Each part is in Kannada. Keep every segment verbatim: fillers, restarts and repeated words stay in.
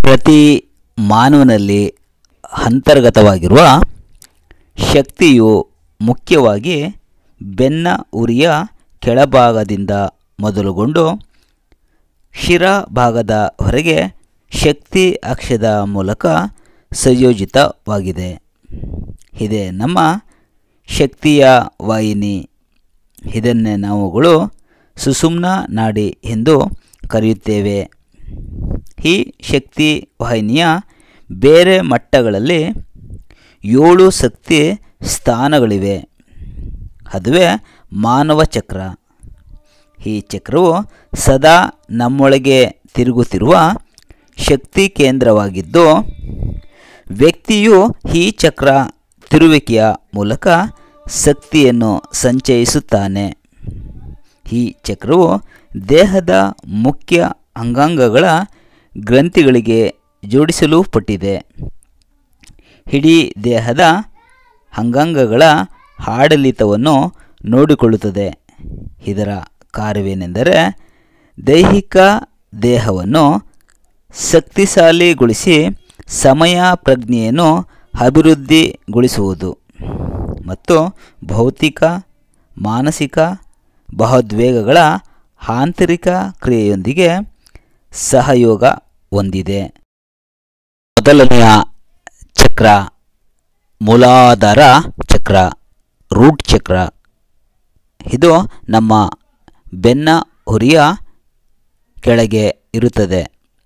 ಪ್ರತಿ ಮಾನವನಲ್ಲಿ ಅಂತರ್ಗತವಾಗಿರುವ ಶಕ್ತಿಯು ಮುಖ್ಯವಾಗಿ ಬೆನ್ನ ಉರಿಯ ಕೆಳಭಾಗದಿಂದ ಮೊದಲುಗೊಂಡು ಶಿರಭಾಗದ ಹೊರಗೆ ಶಕ್ತಿ ಅಕ್ಷದ ಮೂಲಕ ಸಂಯೋಜಿತವಾಗಿದೆ. ಇದೇ ನಮ್ಮ ಶಕ್ತಿಯ ವಾಹಿನಿ. ಇದನ್ನೇ ನಾವುಗಳು ಸುಷುಮ್ನಾ ನಾಡಿ ಎಂದು ಕರೆಯುತ್ತೇವೆ. ಈ ಶಕ್ತಿ ವಾಹಿನಿಯ ಬೇರೆ ಮಟ್ಟಗಳಲ್ಲಿ ಏಳು ಶಕ್ತಿ ಸ್ಥಾನಗಳಿವೆ. ಅದುವೇ ಮಾನವ ಚಕ್ರ. ಈ ಚಕ್ರವು ಸದಾ ನಮ್ಮೊಳಗೆ ತಿರುಗುತ್ತಿರುವ ಶಕ್ತಿ ಕೇಂದ್ರವಾಗಿದ್ದು, ವ್ಯಕ್ತಿಯು ಈ ಚಕ್ರ ತಿರುವಿಕೆಯ ಮೂಲಕ ಶಕ್ತಿಯನ್ನು ಸಂಚಯಿಸುತ್ತಾನೆ. ಈ ಚಕ್ರವು ದೇಹದ ಮುಖ್ಯ ಅಂಗಾಂಗಗಳ ಗ್ರಂಥಿಗಳಿಗೆ ಜೋಡಿಸಲ್ಪಟ್ಟಿದೆ. ಇಡೀ ದೇಹದ ಅಂಗಾಂಗಗಳ ಆಡಳಿತವನ್ನು ನೋಡಿಕೊಳ್ಳುತ್ತದೆ. ಇದರ ಕಾರ್ಯವೇನೆಂದರೆ ದೈಹಿಕ ದೇಹವನ್ನು ಶಕ್ತಿಶಾಲಿಗೊಳಿಸಿ ಸಮಯ ಪ್ರಜ್ಞೆಯನ್ನು ಅಭಿವೃದ್ಧಿಗೊಳಿಸುವುದು ಮತ್ತು ಭೌತಿಕ ಮಾನಸಿಕ ಭಾವೋದ್ವೇಗಗಳ ಆಂತರಿಕ ಕ್ರಿಯೆಯೊಂದಿಗೆ ಸಹಯೋಗ ಹೊಂದಿದೆ. ಮೊದಲನೆಯ ಚಕ್ರ ಮೂಲಾಧಾರ ಚಕ್ರ, ರೂಟ್ ಚಕ್ರ. ಇದು ನಮ್ಮ ಬೆನ್ನ ಹುರಿಯ ಕೆಳಗೆ ಇರುತ್ತದೆ.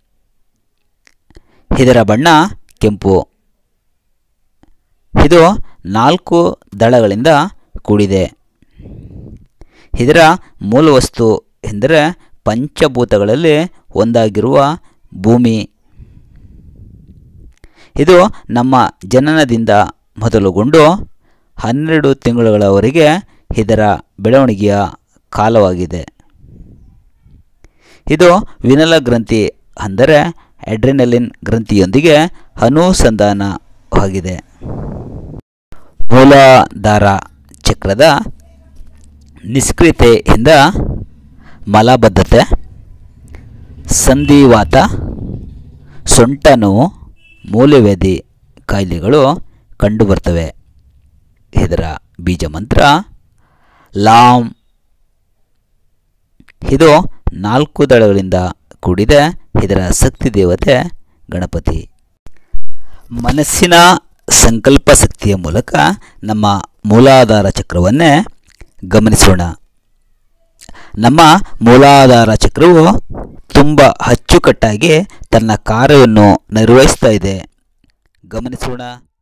ಇದರ ಬಣ್ಣ ಕೆಂಪು. ಇದು ನಾಲ್ಕು ದಳಗಳಿಂದ ಕೂಡಿದೆ. ಇದರ ಮೂಲವಸ್ತು ಎಂದರೆ ಪಂಚಭೂತಗಳಲ್ಲಿ ಒಂದಾಗಿರುವ ಭೂಮಿ. ಇದು ನಮ್ಮ ಜನನದಿಂದ ಮೊದಲುಗೊಂಡು ಹನ್ನೆರಡು ತಿಂಗಳುಗಳವರೆಗೆ ಇದರ ಬೆಳವಣಿಗೆಯ ಕಾಲವಾಗಿದೆ. ಇದು ವಿನಲ ಗ್ರಂಥಿ ಅಂದರೆ ಅಡ್ರಿನಲಿನ್ ಗ್ರಂಥಿಯೊಂದಿಗೆ ಅನುಸಂಧಾನವಾಗಿದೆ. ಮೂಲಾಧಾರ ಚಕ್ರದ ನಿಷ್ಕ್ರಿಯತೆಯಿಂದ ಮಲಬದ್ಧತೆ, ಸಂಧಿವಾತ, ಸೊಂಟ ನೋವು, ಮೂಲವ್ಯಾಧಿ ಕಾಯಿಲೆಗಳು ಕಂಡುಬರ್ತವೆ. ಇದರ ಬೀಜ ಮಂತ್ರ ಲಾಂ. ಇದು ನಾಲ್ಕು ದಳಗಳಿಂದ ಕೂಡಿದೆ. ಇದರ ಶಕ್ತಿ ದೇವತೆ ಗಣಪತಿ. ಮನಸ್ಸಿನ ಸಂಕಲ್ಪ ಶಕ್ತಿಯ ಮೂಲಕ ನಮ್ಮ ಮೂಲಾಧಾರ ಚಕ್ರವನ್ನೇ ಗಮನಿಸೋಣ. ನಮ್ಮ ಮೂಲಾಧಾರ ಚಕ್ರವು ತುಂಬ ಅಚ್ಚುಕಟ್ಟಾಗಿ ತನ್ನ ಕಾರ್ಯವನ್ನು ನಿರ್ವಹಿಸ್ತಾ ಇದೆ. ಗಮನಿಸೋಣ.